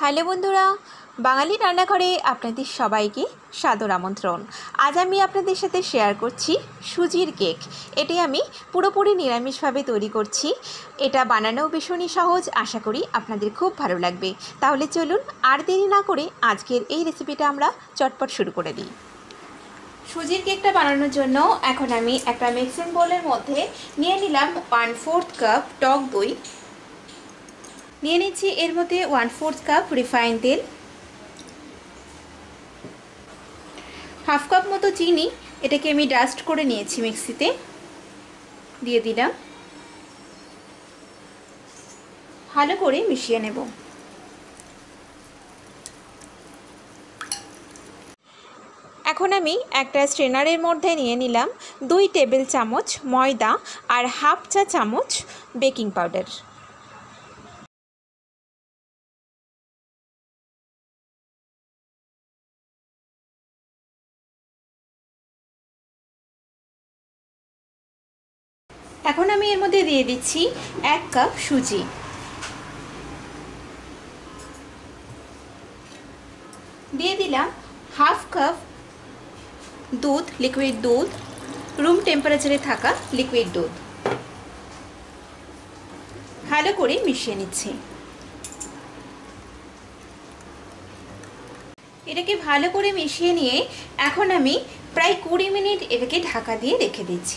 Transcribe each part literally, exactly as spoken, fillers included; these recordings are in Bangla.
হ্যালো বন্ধুরা, বাঙালি রান্নাঘরে আপনাদের সবাইকে সাদর আমন্ত্রণ। আজ আমি আপনাদের সাথে শেয়ার করছি সুজির কেক। এটি আমি পুরোপুরি নিরামিষভাবে তৈরি করছি। এটা বানানোও ভীষণই সহজ, আশা করি আপনাদের খুব ভালো লাগবে। তাহলে চলুন আর দেরি না করে আজকের এই রেসিপিটা আমরা চটপট শুরু করে দিই। সুজির কেকটা বানানোর জন্য এখন আমি একটা মিক্সিং বোলের মধ্যে নিয়ে নিলাম ওয়ান ফোর্থ কাপ টক দই, নিয়ে নিচ্ছি এর মধ্যে ওয়ান ফোর্থ কাপ রিফাইন তেল, হাফ কাপ মতো চিনি, এটাকে আমি ডাস্ট করে নিয়েছি মিক্সিতে, দিয়ে দিলাম। ভালো করে মিশিয়ে নেব। এখন আমি একটা স্ট্রেনারের মধ্যে নিয়ে নিলাম দুই টেবিল চামচ ময়দা আর হাফ চা চামচ বেকিং পাউডার। এখন আমি এর মধ্যে দিয়ে দিচ্ছি এক কাপ সুজি, দিয়ে দিলাম হাফ কাপ দুধ, লিকুইড দুধ, রুম টেম্পারেচারে থাকা লিকুইড দুধ। ভালো করে মিশিয়ে নিচ্ছি। এটাকে ভালো করে মিশিয়ে নিয়ে এখন আমি প্রায় কুড়ি মিনিট এটাকে ঢাকা দিয়ে রেখে দিচ্ছি।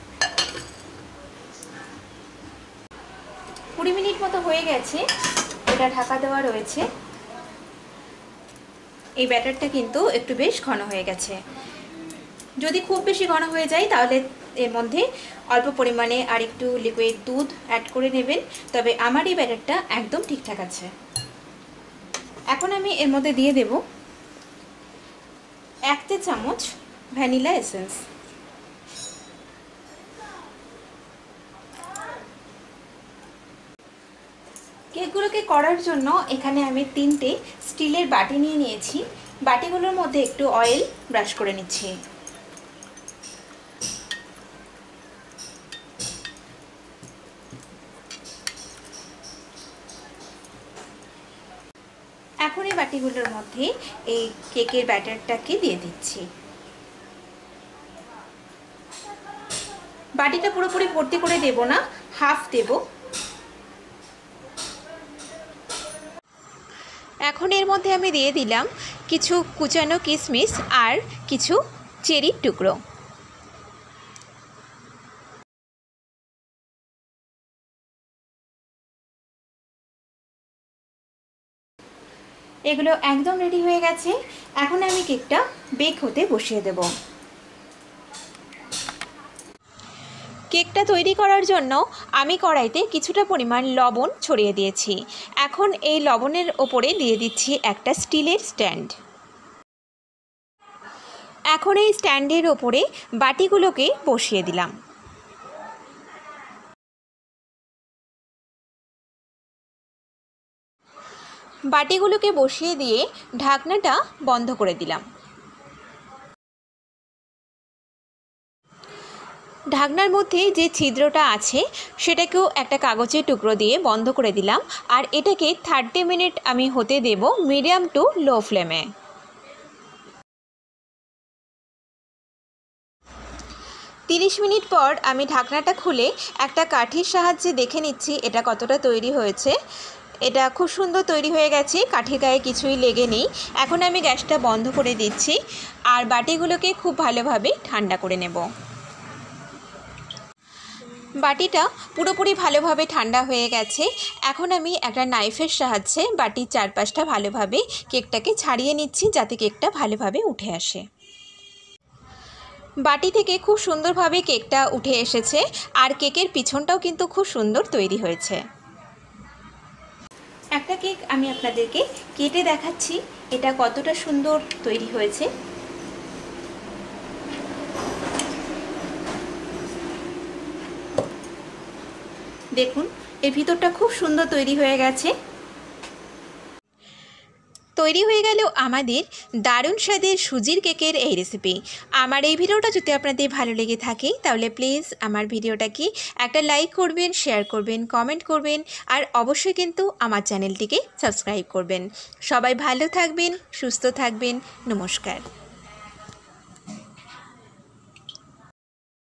কুড়ি মিনিট মতো হয়ে গেছে, এটা ঢাকা দেওয়া রয়েছে। এই ব্যাটারটা কিন্তু একটু বেশ ঘন হয়ে গেছে। যদি খুব বেশি ঘন হয়ে যায় তাহলে এর মধ্যে অল্প পরিমাণে আর একটু লিকুইড দুধ অ্যাড করে নেবেন, তবে আমার এই ব্যাটারটা একদম ঠিকঠাক আছে। এখন আমি এর মধ্যে দিয়ে দেব এক চা চামচ ভ্যানিলা এসেন্স। কেকগুলোকে করার জন্য এখানে আমি তিনটে স্টিলের বাটি নিয়ে নিয়েছি। বাটিগুলোর মধ্যে একটু অয়েল ব্রাশ করে নিচ্ছি। এখন এই বাটিগুলোর মধ্যে এই কেকের ব্যাটারটাকে দিয়ে দিচ্ছি। বাটিটা পুরোপুরি ভর্তি করে দেব না, হাফ দেব। এখন এর মধ্যে আমি দিয়ে দিলাম কিছু কুচানো কিশমিশ আর কিছু চেরির টুকরো। এগুলো একদম রেডি হয়ে গেছে। এখন আমি কেকটা বেক হতে বসিয়ে দেব। কেকটা তৈরি করার জন্য আমি কড়াইতে কিছুটা পরিমাণ লবণ ছড়িয়ে দিয়েছি। এখন এই লবণের ওপরে দিয়ে দিচ্ছি একটা স্টিলের স্ট্যান্ড। এখন এই স্ট্যান্ডের ওপরে বাটিগুলোকে বসিয়ে দিলাম। বাটিগুলোকে বসিয়ে দিয়ে ঢাকনাটা বন্ধ করে দিলাম। ঢাকনার মধ্যে যে ছিদ্রটা আছে সেটাকেও একটা কাগজের টুকরো দিয়ে বন্ধ করে দিলাম। আর এটাকে থার্টি মিনিট আমি হতে দেব মিডিয়াম টু লো ফ্লেমে। তিরিশ মিনিট পর আমি ঢাকনাটা খুলে একটা কাঠির সাহায্যে দেখে নিচ্ছি এটা কতটা তৈরি হয়েছে। এটা খুব সুন্দর তৈরি হয়ে গেছে, কাঠির গায়ে কিছুই লেগে নেই। এখন আমি গ্যাসটা বন্ধ করে দিচ্ছি আর বাটিগুলোকে খুব ভালোভাবে ঠান্ডা করে নেব। বাটিটা পুরোপুরি ভালোভাবে ঠান্ডা হয়ে গেছে। এখন আমি একটা নাইফের সাহায্যে বাটির চারপাশটা ভালোভাবে কেকটাকে ছাড়িয়ে নিচ্ছি যাতে কেকটা ভালোভাবে উঠে আসে। বাটি থেকে খুব সুন্দরভাবে কেকটা উঠে এসেছে আর কেকের পিছনটাও কিন্তু খুব সুন্দর তৈরি হয়েছে। একটা কেক আমি আপনাদেরকে কেটে দেখাচ্ছি এটা কতটা সুন্দর তৈরি হয়েছে। দেখুন এর ভিতরটা খুব সুন্দর তৈরি হয়ে গেছে। তৈরি হয়ে গেল আমাদের দারুণ স্বাদের সুজির কেকের এই রেসিপি। আমার এই ভিডিওটা যদি আপনাদের ভালো লেগে থাকে তাহলে প্লিজ আমার ভিডিওটাকে একটা লাইক করবেন, শেয়ার করবেন, কমেন্ট করবেন আর অবশ্যই কিন্তু আমার চ্যানেলটিকে সাবস্ক্রাইব করবেন। সবাই ভালো থাকবেন, সুস্থ থাকবেন। নমস্কার।